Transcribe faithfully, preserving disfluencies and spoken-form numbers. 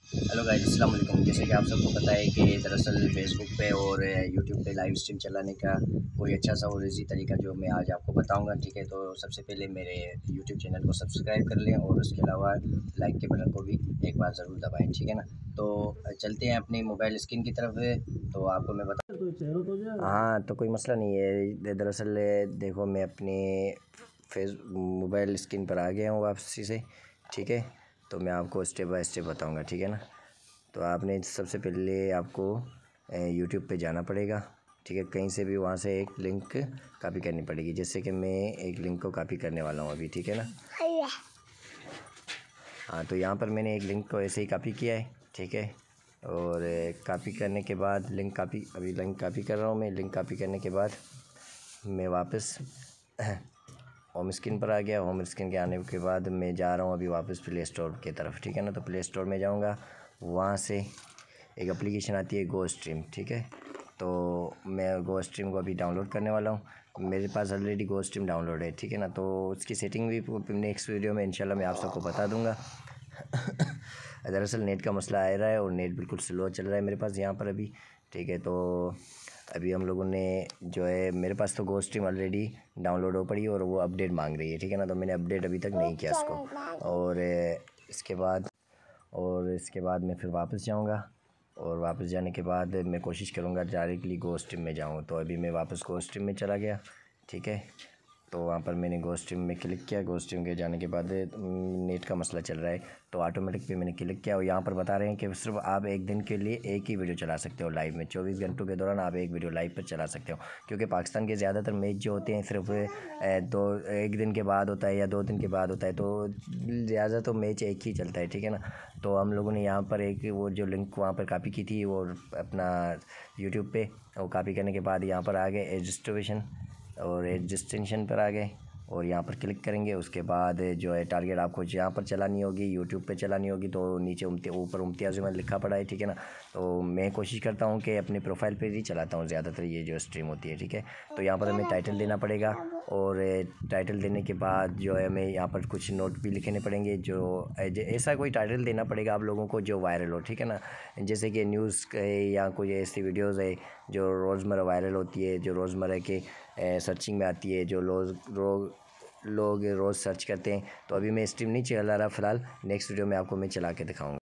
Hello guys, अस्सलाम वालेकुम। जैसे कि आप सबको पता है कि दरअसल फ़ेसबुक पे और यूट्यूब पे लाइव स्ट्रीम चलाने का कोई अच्छा सा और ईज़ी तरीका जो मैं आज आपको बताऊंगा, ठीक है। तो सबसे पहले मेरे यूट्यूब चैनल को सब्सक्राइब कर लें और उसके अलावा लाइक के बटन को भी एक बार ज़रूर दबाएं, ठीक है ना। तो चलते हैं अपनी मोबाइल स्क्रीन की तरफ। तो आपको मैं बता तो हाँ, तो कोई मसला नहीं है। दरअसल देखो, मैं अपनी फेस मोबाइल स्क्रीन पर आ गया हूँ वापसी से, ठीक है। तो मैं आपको स्टेप बाय स्टेप बताऊंगा, ठीक है ना। तो आपने सबसे पहले आपको यूट्यूब पे जाना पड़ेगा, ठीक है। कहीं से भी वहाँ से एक लिंक कॉपी करनी पड़ेगी। जैसे कि मैं एक लिंक को कॉपी करने वाला हूँ अभी, ठीक है ना। हाँ, तो यहाँ पर मैंने एक लिंक को ऐसे ही कॉपी किया है, ठीक है। और कॉपी करने के बाद लिंक कॉपी अभी लिंक कॉपी कर रहा हूँ मैं। लिंक कॉपी करने के बाद मैं वापस होम स्क्रीन पर आ गया। होम स्क्रीन के आने के बाद मैं जा रहा हूँ अभी वापस प्ले स्टोर की तरफ, ठीक है ना। तो प्ले स्टोर में जाऊँगा, वहाँ से एक एप्लीकेशन आती है गो स्ट्रीम, ठीक है। तो मैं गो स्ट्रीम को अभी डाउनलोड करने वाला हूँ। मेरे पास ऑलरेडी गो स्ट्रीम डाउनलोड है, ठीक है ना। तो उसकी सेटिंग भी नेक्स्ट वीडियो में इंशाल्लाह मैं आप सबको बता दूँगा। दरअसल नेट का मसला आ रहा है और नेट बिल्कुल स्लो चल रहा है मेरे पास यहाँ पर अभी, ठीक है। तो अभी हम लोगों ने जो है, मेरे पास तो गो स्ट्रीम ऑलरेडी डाउनलोड हो पड़ी और वो अपडेट मांग रही है, ठीक है ना। तो मैंने अपडेट अभी तक नहीं किया इसको। और इसके बाद और इसके बाद मैं फिर वापस जाऊंगा और वापस जाने के बाद मैं कोशिश करूंगा डायरेक्टली गो स्ट्रीम में जाऊं। तो अभी मैं वापस गो स्ट्रीम में चला गया, ठीक है। तो वहाँ पर मैंने गो स्ट्रीम में क्लिक किया। गो स्ट्रीम के जाने के बाद नेट का मसला चल रहा है, तो ऑटोमेटिक पे मैंने क्लिक किया। और यहाँ पर बता रहे हैं कि सिर्फ आप एक दिन के लिए एक ही वीडियो चला सकते हो लाइव में। चौबीस घंटों के दौरान आप एक वीडियो लाइव पर चला सकते हो, क्योंकि पाकिस्तान के ज़्यादातर मैच जो होते हैं सिर्फ दो एक दिन के बाद होता है या दो दिन के बाद होता है। तो ज़्यादा तो मैच एक ही चलता है, ठीक है ना। तो हम लोगों ने यहाँ पर एक वो जो लिंक वहाँ पर कॉपी की थी वो अपना यूट्यूब पे, वो कॉपी करने के बाद यहाँ पर आ गए रजिस्ट्रेशन और रजिस्ट्रेशन पर आ गए और यहाँ पर क्लिक करेंगे। उसके बाद जो है टारगेट आपको यहाँ पर चलानी होगी, यूट्यूब पे चलानी होगी। तो नीचे ऊपर इम्तियाज़ में लिखा पड़ा है, ठीक है ना। तो मैं कोशिश करता हूँ कि अपने प्रोफाइल पे ही चलाता हूँ ज़्यादातर ये जो स्ट्रीम होती है, ठीक है। तो यहाँ पर हमें टाइटल देना पड़ेगा और टाइटल देने के बाद जो है हमें यहाँ पर कुछ नोट भी लिखने पड़ेंगे। जो ऐसा कोई टाइटल देना पड़ेगा आप लोगों को जो वायरल हो, ठीक है ना। जैसे कि न्यूज़ या कोई ऐसी वीडियोज़ है जो रोज़मर्रा वायरल होती है, जो रोज़मर्रा के सर्चिंग में आती है, जो लोग लोग लोग रोज़ सर्च करते हैं। तो अभी मैं स्ट्रीम नहीं चला रहा फ़िलहाल, नेक्स्ट वीडियो में आपको मैं चला के दिखाऊंगा।